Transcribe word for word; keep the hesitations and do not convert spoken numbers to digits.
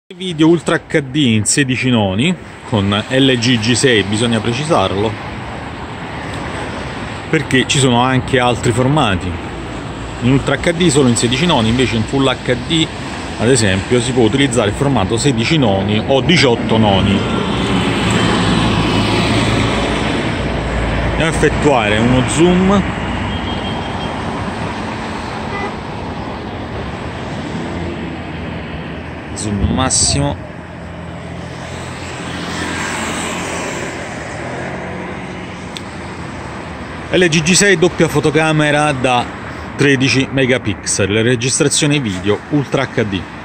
Video Ultra acca di in sedici noni con L G G sei, bisogna precisarlo, perché ci sono anche altri formati. In Ultra acca di solo in sedici noni, invece in Full acca di ad esempio si può utilizzare il formato sedici noni o diciotto noni. Andiamo a effettuare uno zoom. Zoom massimo. L G G sei doppia fotocamera da tredici megapixel, registrazione video Ultra acca di.